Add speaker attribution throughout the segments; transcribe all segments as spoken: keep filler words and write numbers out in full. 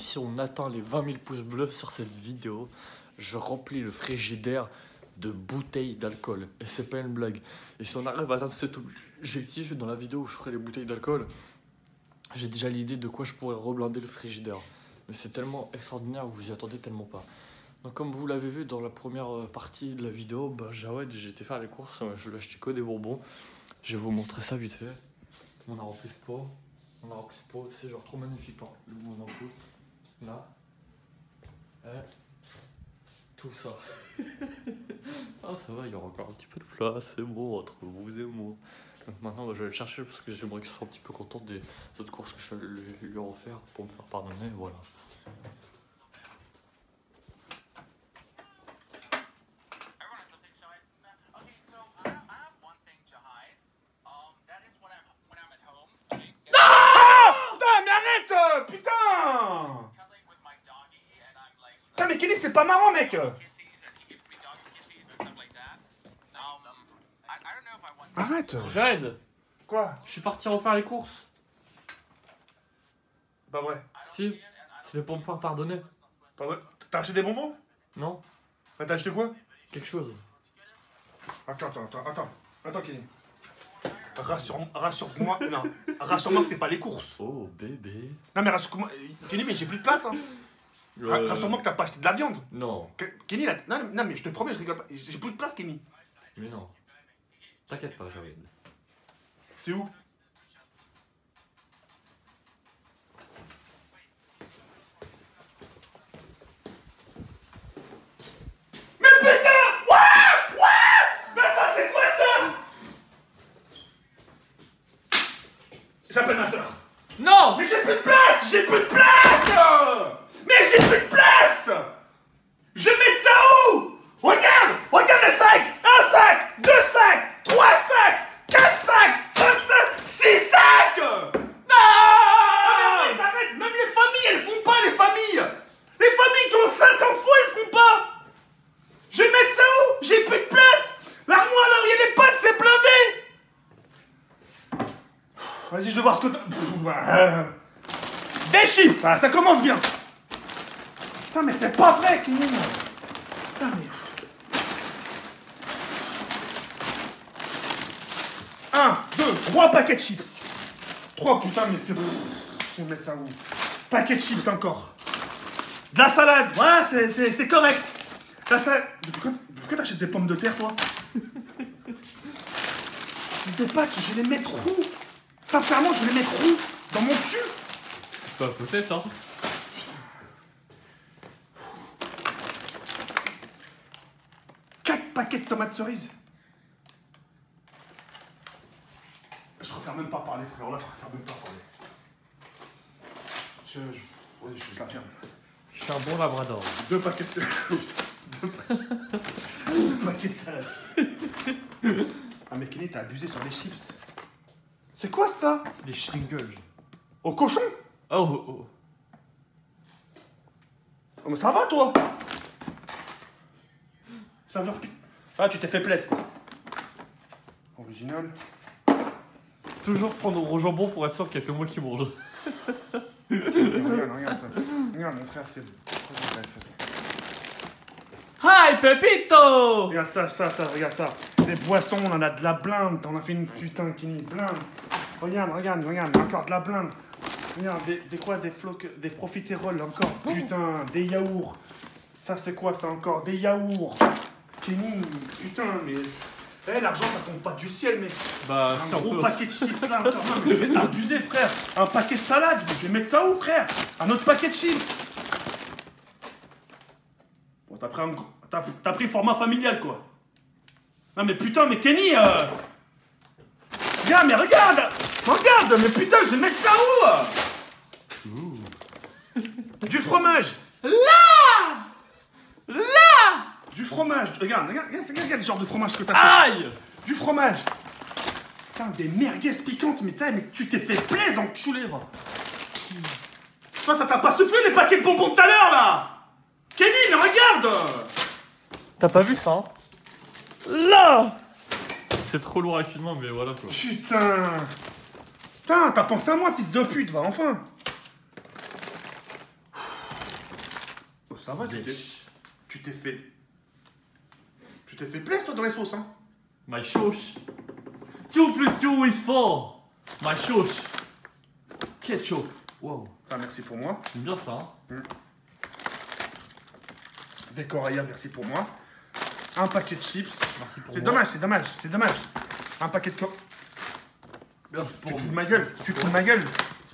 Speaker 1: si on atteint les vingt mille pouces bleus sur cette vidéo, je remplis le frigidaire de bouteilles d'alcool. Et c'est pas une blague. Et si on arrive à atteindre cet objectif dans la vidéo où je ferai les bouteilles d'alcool, j'ai déjà l'idée de quoi je pourrais reblinder le frigidaire. Mais c'est tellement extraordinaire, vous y attendez tellement pas. Donc comme vous l'avez vu dans la première partie de la vidéo, bah Jawed, j'ai été faire les courses, je lui ai acheté que des bonbons. Je vais vous montrer ça vite fait. On a rempli ce pot. On a rempli ce pot, c'est genre trop magnifique. Hein. Le bon coup. Là. Et tout ça. Ah ça va, il y aura encore un petit peu de place, c'est bon, entre vous et moi. Donc maintenant bah, je vais le chercher parce que j'aimerais qu'il soit un petit peu content des autres courses que je vais lui, lui refaire pour me faire pardonner, voilà.
Speaker 2: Putain! Putain mais Kenny c'est pas marrant mec! Arrête!
Speaker 1: Jawed!
Speaker 2: Quoi?
Speaker 1: Je suis parti refaire les courses.
Speaker 2: Bah ouais.
Speaker 1: Si, c'était pour me faire pardonner.
Speaker 2: Pas vrai. T'as acheté des bonbons?
Speaker 1: Non?
Speaker 2: Bah t'as acheté quoi?
Speaker 1: Quelque chose.
Speaker 2: Attends, attends, attends, attends, attends Kenny. Rassure-moi, rassure-moi, non, rassure-moi que c'est pas les courses.
Speaker 1: Oh bébé.
Speaker 2: Non mais rassure-moi, Kenny mais j'ai plus de place hein. Euh... Rassure-moi que t'as pas acheté de la viande.
Speaker 1: Non.
Speaker 2: Kenny là, non, non mais je te promets, je rigole pas, j'ai plus de place Kenny.
Speaker 1: Mais non. T'inquiète pas Jawed.
Speaker 2: C'est où? Mais putain! Ouais! Ouais! Mais attends, c'est quoi ça? J'appelle ma soeur.
Speaker 1: Non!
Speaker 2: Mais j'ai plus de place! J'ai plus de place! Mais j'ai plus de place! Je vais mettre ça où? Regarde! Regarde les sacs! Un sac! Deux sacs! Trois sacs! Quatre sacs! Cinq sacs! Six sacs!
Speaker 1: Non!
Speaker 2: Ah mais arrête, arrête! Même les familles, elles font pas les familles! Les familles qui ont cinq enfants, elles font pas! Je vais mettre ça où? J'ai plus de place! L'armoire là où il y a les pattes, c'est blindé! Vas-y, je vais voir ce que t'as... Des chiffres! Ah, ça commence bien! Putain, mais c'est pas vrai, Kenny! Putain, mais... Un, deux, trois paquets de chips! Trois, putain, mais c'est... Je vais mettre ça où? Paquet de chips encore! De la salade! Ouais, c'est correct! De la salade... Pourquoi, pourquoi t'achètes des pommes de terre, toi? Des pâtes, je vais les mettre où? Sincèrement, je vais les mettre où? Dans mon cul?
Speaker 1: Bah peut-être hein.
Speaker 2: Quatre paquets de tomates cerises. Je préfère même pas parler, frère. Là, je préfère même pas parler. Je... je... Ouais, je, je la ferme.
Speaker 1: Je suis un bon labrador.
Speaker 2: Deux paquets de... Deux paquets... Deux paquets de salade. Ah mais Kenny, t'as abusé sur les chips. C'est quoi ça?
Speaker 1: C'est des shringles.
Speaker 2: Au cochon?
Speaker 1: Oh, oh.
Speaker 2: Oh mais ça va toi? Ça veut repiquer. Ah tu t'es fait plaisir quoi. Original.
Speaker 1: Toujours prendre au jambon pour être sûr qu'il n'y a que moi qui mange.
Speaker 2: Regarde, regarde ça. Regarde mon frère c'est...
Speaker 1: Hi Pepito!
Speaker 2: Regarde ça, ça, ça, regarde ça. Des boissons, on en a de la blinde. T'en as fait une putain, Kenny, blinde. Regarde, regarde, regarde, encore de la blinde. Regarde, des, des quoi, des flocs, des profiteroles, encore, putain, des yaourts. Ça, c'est quoi, ça, encore? Des yaourts. Kenny, putain, mais... Eh, l'argent, ça tombe pas du ciel, mec.
Speaker 1: Bah,
Speaker 2: un gros peu... paquet de chips, là, encore. Non, mais c'est abusé, frère. Un paquet de salade, je vais mettre ça où, frère? Un autre paquet de chips. Bon, t'as pris un gros... T'as pris le format familial, quoi. Non, mais putain, mais Kenny, euh... Regarde, mais regarde! Regarde, mais putain, je vais mettre ça où? Ouh. Du fromage!
Speaker 1: Là! Là!
Speaker 2: Du fromage! Regarde, regarde, regarde, regarde le genre de fromage que t'achètes.
Speaker 1: Aïe!
Speaker 2: Du fromage! Putain, des merguez piquantes, mais, mais tu t'es fait plaisir, enculé, va! Toi, ça t'a pas soufflé les paquets de bonbons de tout à l'heure, là! Kenny, mais regarde!
Speaker 1: T'as pas vu ça, hein? Là! C'est trop lourd avec une main, mais voilà quoi.
Speaker 2: Putain! Putain, t'as pensé à moi, fils de pute, va, enfin! Ça va, tu t'es...
Speaker 1: Wesh.
Speaker 2: Tu t'es fait... Tu t'es fait plaisir, toi, dans les sauces, hein.
Speaker 1: My sauce. two plus two is four. My sauce. Ketchup. Wow.
Speaker 2: Ah, merci pour moi.
Speaker 1: C'est bien ça, hein.
Speaker 2: Mm. Des Coréens, merci pour moi. Un paquet de chips.
Speaker 1: Merci pour
Speaker 2: C'est
Speaker 1: moi.
Speaker 2: dommage, c'est dommage, c'est dommage. Un paquet de co...
Speaker 1: Merci
Speaker 2: Tu
Speaker 1: pour
Speaker 2: te fous de
Speaker 1: moi.
Speaker 2: ma gueule, tu te fous de ma gueule.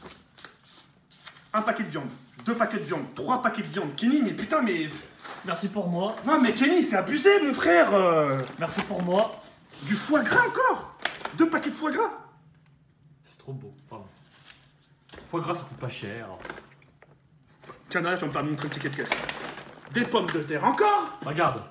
Speaker 2: Un paquet de viande, deux paquets de viande, trois paquets de viande. Kenny, mais putain, mais...
Speaker 1: Merci pour moi.
Speaker 2: Non, mais Kenny, c'est abusé, mon frère. euh.
Speaker 1: Merci pour moi.
Speaker 2: Du foie gras encore. Deux paquets de foie gras.
Speaker 1: C'est trop beau. Pardon. Foie gras, ça coûte pas cher.
Speaker 2: Tiens, là, je vais me faire montrer le ticket de caisse. Des pommes de terre encore.
Speaker 1: Regarde.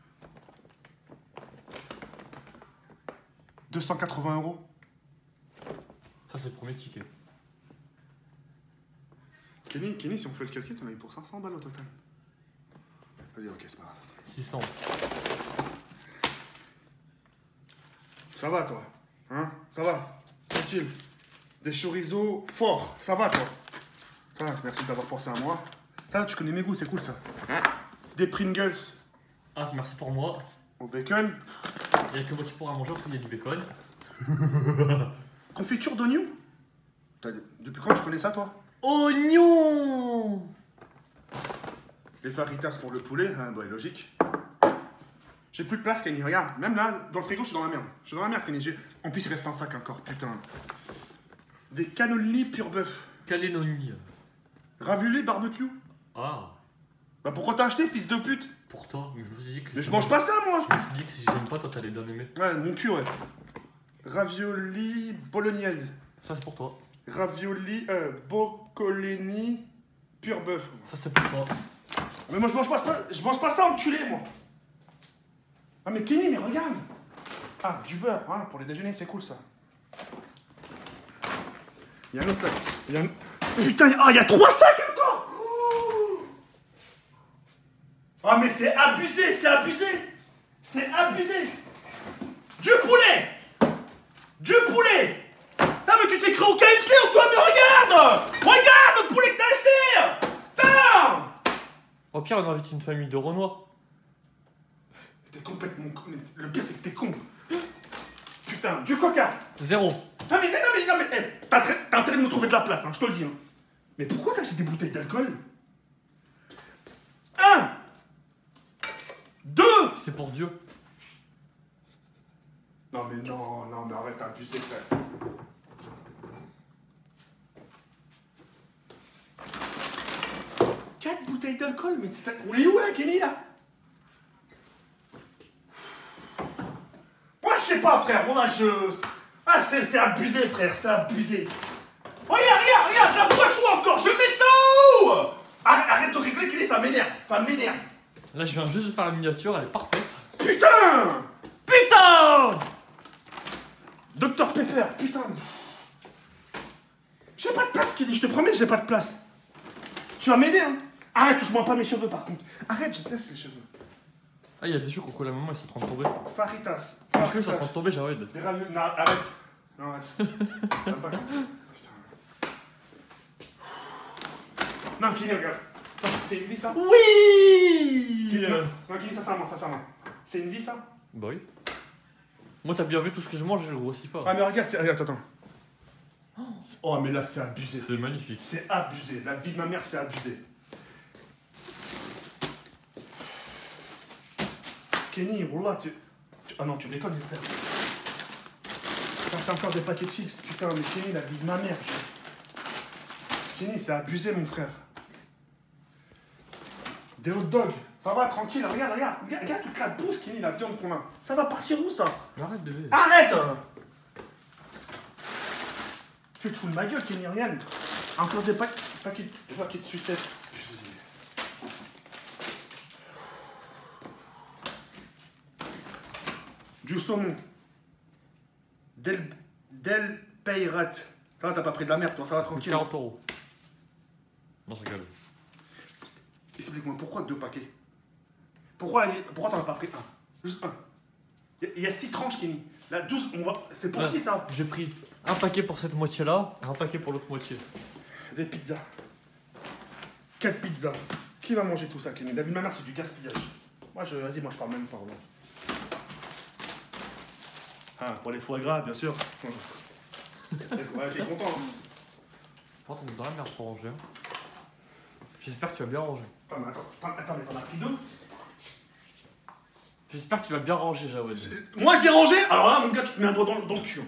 Speaker 2: deux cent quatre-vingts euros.
Speaker 1: Ça, c'est le premier ticket.
Speaker 2: Kenny, Kenny, si on fait le calcul, t'en as eu pour cinq cents balles au total. Vas-y, ok, c'est pas grave.
Speaker 1: six cents.
Speaker 2: Ça va, toi. Hein? Ça va. Tranquille. Des chorizo forts. Ça va, toi. Ça va, merci d'avoir pensé à moi. Ça, tu connais mes goûts, c'est cool, ça. Des Pringles
Speaker 1: Ah, merci pour moi.
Speaker 2: au bacon.
Speaker 1: Il n'y a que moi qui pourra manger, il y a du bacon.
Speaker 2: Confiture d'oignon. T'as- Depuis quand tu connais ça, toi?
Speaker 1: Oignon.
Speaker 2: Les faritas pour le poulet, hein, bah, logique. J'ai plus de place, Kenny, regarde. Même là, dans le frigo, je suis dans la merde. Je suis dans la merde, Kenny. J'ai- En plus, il reste un sac encore, putain. Des cannolis pur bœuf.
Speaker 1: Calénonie.
Speaker 2: Ravioli barbecue.
Speaker 1: Ah,
Speaker 2: Bah pourquoi t'as acheté, fils de pute?
Speaker 1: pour toi. Mais je me suis dit que.
Speaker 2: Mais je mange pas ça, moi.
Speaker 1: Je me suis dit que si j'aime pas, toi t'allais bien aimer.
Speaker 2: Ouais, mon cul, ouais. Ravioli bolognaise.
Speaker 1: Ça, c'est pour toi.
Speaker 2: Ravioli euh, boccolini pur bœuf.
Speaker 1: Ça, c'est pour toi.
Speaker 2: Mais moi, je mange pas ça, je mange pas ça enculé, moi. Ah, mais Kenny, mais regarde. Ah, du beurre, hein, pour les déjeuners, c'est cool, ça. Il y a un autre sac. Il y a un... Putain, ah, il y a trois sacs encore. Ah, mais c'est abusé, c'est abusé. C'est abusé. Du poulet. Du poulet. Putain, mais tu t'es créé au K F C ou quoi? Mais regarde. Regarde le poulet que t'as acheté. Putain.
Speaker 1: Au pire, on invite une famille de Renois.
Speaker 2: T'es complètement con. Mais le pire, c'est que t'es con. Putain, du coca.
Speaker 1: Zéro.
Speaker 2: Ah mais non, mais non, mais hey, t'as tra- t'as intérêt de nous trouver de la place, hein, je te le dis. Hein. Mais pourquoi t'as acheté des bouteilles d'alcool? Un. Deux.
Speaker 1: C'est pour Dieu.
Speaker 2: Non mais non, non, mais arrête d'abuser, frère. Quatre bouteilles d'alcool, mais t'es- on est où là, Kenny, là? Moi, je sais pas, frère, moi, je... Ah, c'est c'est abusé, frère, c'est abusé. Regarde, regarde, regarde, la boisson encore, je vais mettre ça où? Arrête, arrête de rigoler, Kenny, ça m'énerve, ça m'énerve.
Speaker 1: Là, je viens juste de faire la miniature, elle est parfaite.
Speaker 2: Putain.
Speaker 1: Putain.
Speaker 2: docteur Pepper, putain. J'ai pas de place, Kenny, je te promets, j'ai pas de place. Tu vas m'aider, hein? Arrête, touche-moi pas mes cheveux, par contre. Arrête, je te laisse les cheveux.
Speaker 1: Ah, il y a des choux qu'on colle à la maman, ils sont en train de tomber.
Speaker 2: Faritas.
Speaker 1: Les cheveux sont en train
Speaker 2: Faritas.
Speaker 1: de tomber, j'arrête.
Speaker 2: Des raviolis. Non, arrête. Non, arrête. Même pas. Putain. Non, Kenny, regarde. Ça, c'est une vie, ça?
Speaker 1: Oui.
Speaker 2: Kenny, non, non, Kenny, ça, c'est à moi, ça, c'est à moi. C'est une vie, ça?
Speaker 1: Bah oui. Moi, t'as bien vu tout ce que je mange, je le grossis pas.
Speaker 2: Ah, mais regarde, c'est... regarde, attends. Oh, mais là, c'est abusé.
Speaker 1: C'est magnifique.
Speaker 2: C'est abusé. La vie de ma mère, c'est abusé. Kenny, wallah, tu... tu- Ah non, tu déconnes, j'espère. Putain, t'as encore des paquets de chips. Putain, mais Kenny, la vie de ma mère. je- Kenny, c'est abusé, mon frère. Des hot dogs. Ça va, tranquille, regarde, regarde. Regarde, regarde toute la bouffe, Kenny, la viande qu'on a. Ça va partir où, ça?
Speaker 1: Mais arrête de bébé.
Speaker 2: Arrête! Tu te fous de ma gueule, Kenny, regarde. Encore des paquets, paquets, des paquets de sucettes. Du saumon. Del... Del Peyrat. Ça va, t'as pas pris de la merde, toi, ça va, tranquille.
Speaker 1: quarante euros. Non, je rigole.
Speaker 2: Explique-moi, pourquoi deux paquets? Pourquoi, vas-y, pourquoi t'en as pas pris un? Juste un. Il y, y a six tranches, Kenny. La douze, on va... C'est pour
Speaker 1: Là,
Speaker 2: qui, ça?
Speaker 1: J'ai pris un paquet pour cette moitié-là, un paquet pour l'autre moitié.
Speaker 2: Des pizzas. Quatre pizzas. Qui va manger tout ça, Kenny? La vie de ma mère, c'est du gaspillage. Moi, je... Vas-y, moi, je parle même pas. Bon. Ah, pour les foie gras, bien sûr. Ouais, t'es content. Hein.
Speaker 1: Par contre, on est dans la merde pour ranger. Hein. J'espère que tu vas bien ranger.
Speaker 2: Attends, mais attends, attends, attends mais t'en as pris deux?
Speaker 1: J'espère que tu vas bien ranger, Jawed.
Speaker 2: Moi, j'ai rangé? Alors là, mon gars, tu te mets un doigt dans, dans le cul.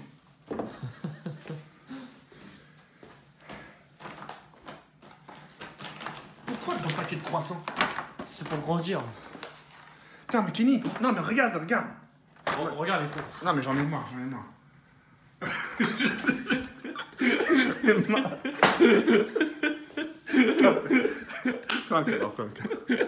Speaker 2: Pourquoi ton paquet de croissants?
Speaker 1: C'est pour grandir.
Speaker 2: Putain, mais Kenny, non, mais regarde, regarde.
Speaker 1: Re- regarde les courses.
Speaker 2: Non, mais j'en ai marre, j'en ai marre. J'en ai marre. Fais un câlin, fais un câlin.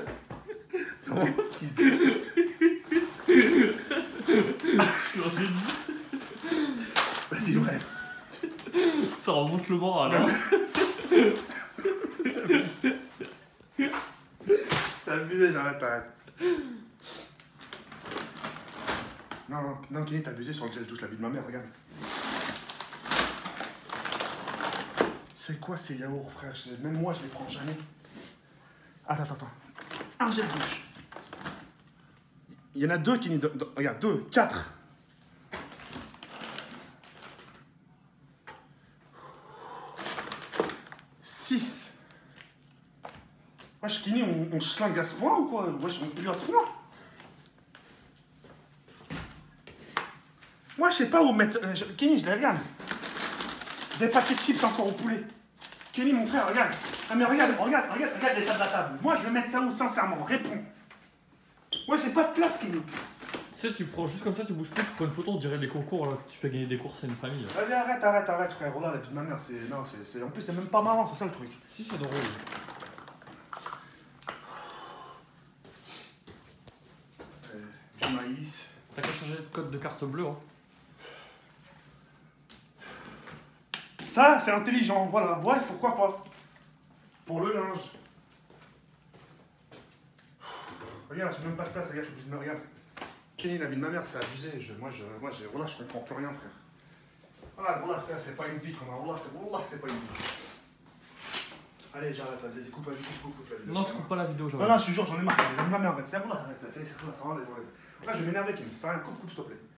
Speaker 2: Vas-y, bref.
Speaker 1: Ça remonte le moral, hein.
Speaker 2: C'est abusé, j'arrête, arrête. Non, non, non, Kenny, t'as abusé sur le gel douche, la vie de ma mère, regarde. C'est quoi ces yaourts, frère? Même moi, je les prends jamais. Attends, attends, attends. Un gel douche. Il y en a deux, Kenny. De, de, regarde, deux, quatre. Six. Wesh, Kenny, on, on se schlingue à ce point ou quoi? Wesh, on pue à ce point. Moi, je sais pas où mettre. Euh, je, Kenny, je les regarde. Des paquets de chips encore au poulet. Kenny, mon frère, regarde. Ah, mais regarde, regarde, regarde, regarde l'état de la table. Moi, je vais mettre ça où, sincèrement? Réponds. Moi, j'ai pas de place, Kenny.
Speaker 1: Tu sais, tu prends juste comme ça, tu bouges plus, tu prends une photo, on dirait les concours là, que tu fais gagner des courses à une famille.
Speaker 2: Vas-y, arrête, arrête, arrête, frère. Oh là, la vie de ma mère, c'est. Non, c'est. En plus, c'est même pas marrant, c'est ça le truc.
Speaker 1: Si, c'est drôle.
Speaker 2: Euh, du maïs.
Speaker 1: T'as qu'à changer de code de carte bleue, hein.
Speaker 2: Ça, c'est intelligent, voilà. Ouais, pourquoi pas. Pour le linge. Regarde, j'ai même pas de place, regarde, je suis obligé de me regarder. Kenny, la vie de ma mère, c'est abusé. Je, moi, je, moi je, voilà, je comprends plus rien, frère. Voilà, voilà, frère, c'est pas une vie qu'on a. Voilà, c'est voilà, c'est pas une vie. Allez, j'arrête, vas-y, coupe, vas-y, coupe, coupe, coupe la vidéo.
Speaker 1: Non, je coupe pas la vidéo,
Speaker 2: Non,
Speaker 1: Jawed.
Speaker 2: non, je te jure, j'en ai marre. La vie de ma mère, arrête. Voilà, arrête, ça, ça, ça, ça, ça, ça, ça, ça, ça, ça, ça, ça, ça, je vais m'énerver, Kenny. Ça, coupe, coupe, s'il te plaît.